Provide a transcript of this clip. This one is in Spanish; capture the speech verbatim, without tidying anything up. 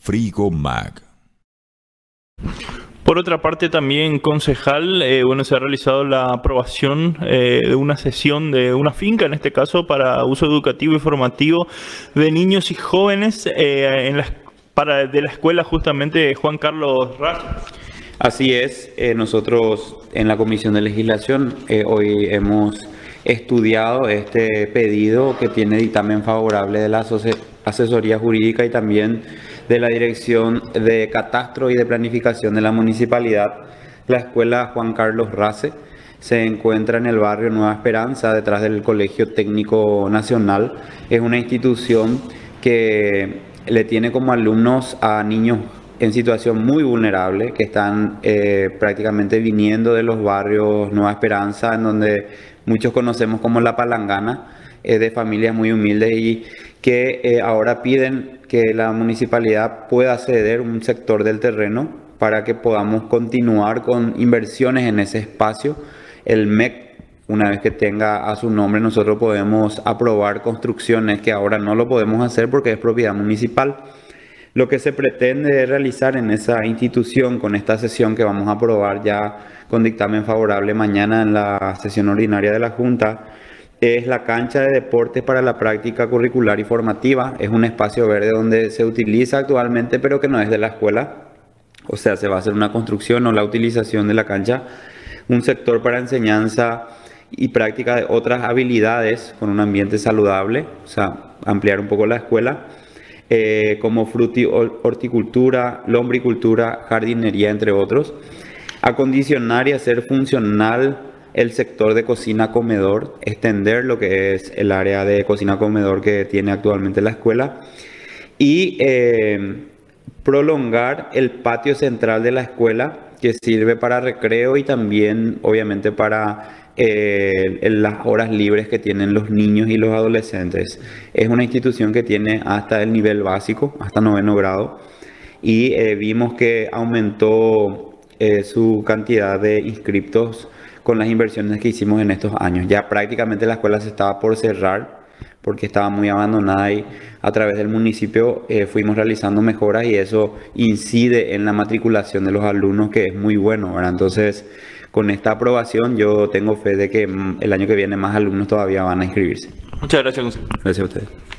Frigomag. Por otra parte, también, concejal, eh, bueno, se ha realizado la aprobación eh, de una sesión de una finca, en este caso, para uso educativo y formativo de niños y jóvenes eh, en la, para, de la escuela justamente Juan Carlos Race. Así es, eh, nosotros en la Comisión de Legislación eh, hoy hemos estudiado este pedido que tiene dictamen favorable de la asesoría jurídica y también de la Dirección de Catastro y de Planificación de la Municipalidad. La escuela Juan Carlos Race se encuentra en el barrio Nueva Esperanza, detrás del Colegio Técnico Nacional. Es una institución que le tiene como alumnos a niños en situación muy vulnerable, que están eh, prácticamente viniendo de los barrios Nueva Esperanza, en donde muchos conocemos como La Palangana, eh, de familias muy humildes y que eh, ahora piden que la municipalidad pueda ceder un sector del terreno para que podamos continuar con inversiones en ese espacio. El M E C, una vez que tenga a su nombre, nosotros podemos aprobar construcciones que ahora no lo podemos hacer porque es propiedad municipal. Lo que se pretende realizar en esa institución con esta sesión que vamos a aprobar ya con dictamen favorable mañana en la sesión ordinaria de la Junta es la cancha de deportes para la práctica curricular y formativa. Es un espacio verde donde se utiliza actualmente pero que no es de la escuela. O sea, se va a hacer una construcción o la utilización de la cancha. Un sector para enseñanza y práctica de otras habilidades con un ambiente saludable. O sea, ampliar un poco la escuela. Eh, como fruti, horticultura, lombricultura, jardinería, entre otros. Acondicionar y hacer funcional el sector de cocina-comedor, extender lo que es el área de cocina-comedor que tiene actualmente la escuela y eh, prolongar el patio central de la escuela que sirve para recreo y también obviamente para eh, en las horas libres que tienen los niños y los adolescentes. Es una institución que tiene hasta el nivel básico, hasta noveno grado, y eh, vimos que aumentó eh, su cantidad de inscriptos con las inversiones que hicimos en estos años. Ya prácticamente la escuela se estaba por cerrar porque estaba muy abandonada y a través del municipio eh, fuimos realizando mejoras y eso incide en la matriculación de los alumnos, que es muy bueno, ¿verdad? Entonces, con esta aprobación yo tengo fe de que el año que viene más alumnos todavía van a inscribirse. Muchas gracias, consejero. Gracias a ustedes.